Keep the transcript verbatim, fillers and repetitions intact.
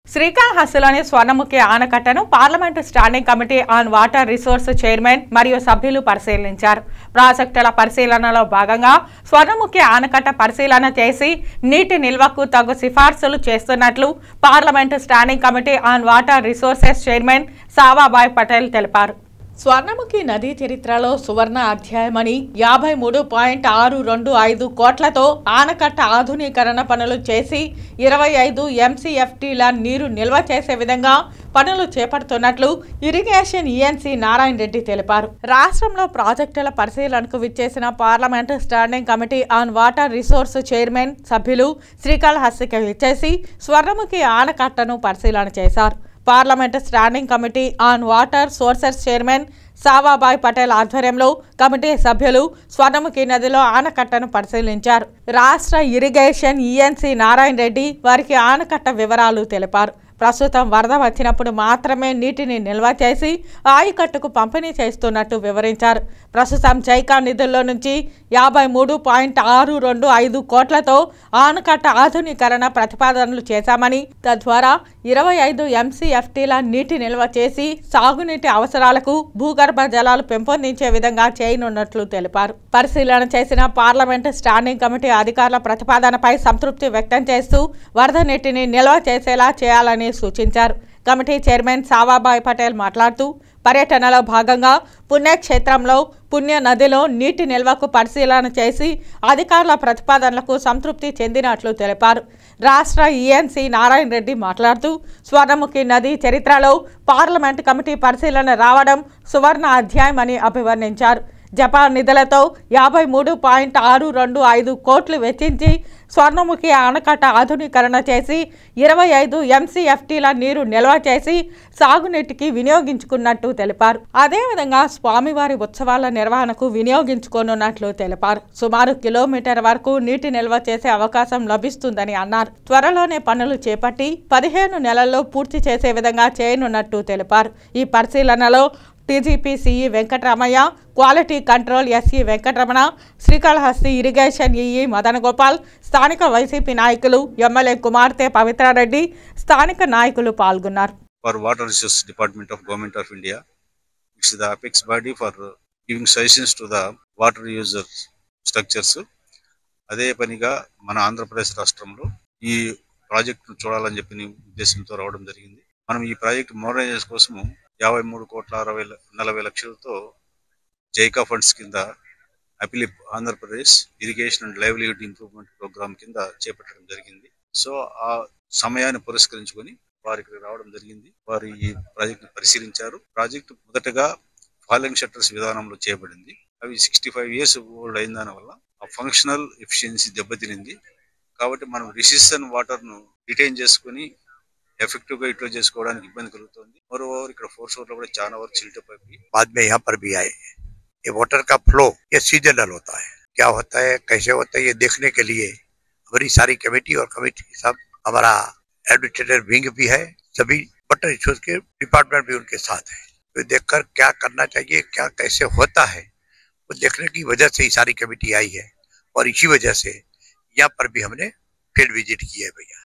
శ్రీకాళహస్తిలోని స్వర్ణముఖి ఆనకట్టను parliament standing committee on water resource chairman మరియు సభ్యులు పరిశీలించారు. ప్రాజెక్టుల పరిశీలనలో భాగంగా స్వర్ణముఖి ఆనకట్ట పరిశీలన చేసి నీటి నిల్వకు తగు సిఫార్సులు చేస్తున్నట్లు parliament standing committee on water resources chairman Savabhai Patel తెలిపారు. స్వర్ణముఖి నదీ చరిత్రలో సువర్ణ అధ్యాయమని యాభై మూడు పాయింట్ ఆరు రెండు ఐదు కోట్లతో ఆనకట్ట ఆధునీకరణ పనులు చేసి ఇరవై ఐదు ఎంసీఎఫ్టీల నీరు నిల్వ చేసే విధంగా పనులు చేపడుతున్నట్లు ఇరిగేషన్ ఈఎన్సీ నారాయణ రెడ్డి తెలిపారు. రాష్ట్రంలో ప్రాజెక్టుల పరిశీలనకు విచ్చేసిన parliament standing committee on water resource chairman సభ్యులు శ్రీకాళహస్తికి విచ్చేసి స్వర్ణముఖి ఆనకట్టను పరిశీలన చేశారు. Parliament standing committee on water sources chairman Savabhai Patel ఆధ్వర్యంలో కమిటీ సభ్యులు స్వర్ణముఖి నదిలో ఆనకట్టను పరిశీలించారు. రాష్ట్ర ఇరిగేషన్ ఈఎన్సీ నారాయణ రెడ్డి వారికి ఆనకట్ట వివరాలు తెలిపారు. ప్రస్తుతం వరద వచ్చినప్పుడు మాత్రమే నీటిని నిల్వ చేసి ఆయకట్టుకు పంపిణీ చేస్తున్నట్టు వివరించారు. ప్రస్తుతం జైకా నిధుల్లో నుంచి యాభై మూడు పాయింట్ ఆరు రెండు ఐదు కోట్లతో ఆనకట్ట ఆధునీకరణ ప్రతిపాదనలు చేశామని తద్వారా ఇరవై ఐదు ఎంసీఎఫ్టీల నీటి నిల్వ చేసి సాగునీటి అవసరాలకు భూగర్భ జలాలు పెంపొందించే విధంగా చేయనున్నట్లు తెలిపారు. పరిశీలన చేసిన పార్లమెంటు స్టాండింగ్ కమిటీ అధికారుల ప్రతిపాదనపై సంతృప్తి వ్యక్తం చేస్తూ వరద నీటిని నిల్వ చేసేలా చేయాలని సూచించారు. కమిటీ చైర్మన్ సావాభాయ్ పటేల్ మాట్లాడుతూ పర్యటనలో భాగంగా పుణ్యక్షేత్రంలో పుణ్య నదిలో నీటి నిల్వకు పరిశీలన చేసి అధికారుల ప్రతిపాదనలకు సంతృప్తి చెందినట్లు తెలిపారు. రాష్ట్ర ఈఎన్సీ నారాయణ రెడ్డి మాట్లాడుతూ స్వర్ణముఖి నది చరిత్రలో పార్లమెంటు కమిటీ పరిశీలన రావడం సువర్ణ అధ్యాయమని అభివర్ణించారు. జపాన్ నిధులతో యాభై మూడు పాయింట్ ఆరు రెండు ఐదు కోట్లు వెచ్చించి స్వర్ణముఖి ఆనకట్ట ఆధునీకరణ చేసి ఇరవై ఐదు ఎంసీఎఫ్టీల నీరు నిల్వ చేసి సాగునీటికి వినియోగించుకున్నట్టు తెలిపారు. అదేవిధంగా స్వామివారి ఉత్సవాల నిర్వహణకు వినియోగించుకోనున్నట్లు తెలిపారు. సుమారు కిలోమీటర్ వరకు నీటి నిల్వ చేసే అవకాశం లభిస్తుందని అన్నారు. త్వరలోనే పనులు చేపట్టి పదిహేను నెలల్లో పూర్తి చేసే విధంగా చేయనున్నట్టు తెలిపారు. ఈ పరిశీలనలో TGP CE Venkataramaiah, quality control SE Venkataramana, Srikalahasti irrigation EE Madana Gopal, స్థానిక వైసీపీ నాయకులు, ఎమ్మెల్యే కుమార్తె పవిత్రారెడ్డి, స్థానిక నాయకులు పాల్గొన్నారు. For Water Resources Department of Government of India, it's the apex body for giving suggestions to the water user structures. అదే పనిగా మన ఆంధ్రప్రదేశ్ రాష్ట్రంలో ఈ ప్రాజెక్టును చూడాలని చెప్పి ఉద్దేశంతో రావడం జరిగింది. మనం ఈ ప్రాజెక్టు మోడర్నైజేషన్ కోసము యాభై మూడు కోట్ల అరవై నలభై లక్షలతో జైకా ఫండ్స్ కింద అపిలిప్ Andhra Pradesh irrigation and livelihood improvement programme కింద చేపట్టడం జరిగింది. సో ఆ సమయాన్ని పురస్కరించుకొని వారు ఇక్కడ రావడం జరిగింది. వారు ఈ ప్రాజెక్ట్ పరిశీలించారు. ప్రాజెక్టు మొదటగా ఫాలోయింగ్ షట్టర్స్ విధానంలో చేయబడింది. అవి సిక్స్టీ ఫైవ్ ఇయర్స్ ఓల్డ్ అయిన దాని వల్ల ఆ ఫంక్షనల్ ఎఫిషియన్సీ దెబ్బతినింది. కాబట్టి మనం రిసిస్టెంట్ వాటర్ ను రిటైన్ చేసుకుని एफेक्टिव గా యూటిలైజ్ చేసుకోవడానికి ఇబ్బంది కలుగుతుంది. మరోవైపు ఇక్కడ ఫోర్స్ ఓవర్లో కూడా చాలా వరకు చిల్టప్ అయిపోయి बाद में यहाँ पर भी आए. ये वाटर का फ्लो ये सीजनल होता है, क्या होता है कैसे होता है ये देखने के लिए हमारी सारी कमेटी और कमेटी सब हमारा एडमिनिस्ट्रेटिव विंग भी है, सभी वाटर रिसोर्स के डिपार्टमेंट भी उनके साथ है. तो देखकर क्या करना चाहिए क्या कैसे होता है वो देखने की वजह से ही सारी कमेटी आई है और इसी वजह से यहाँ पर भी हमने फील्ड विजिट की है भैया.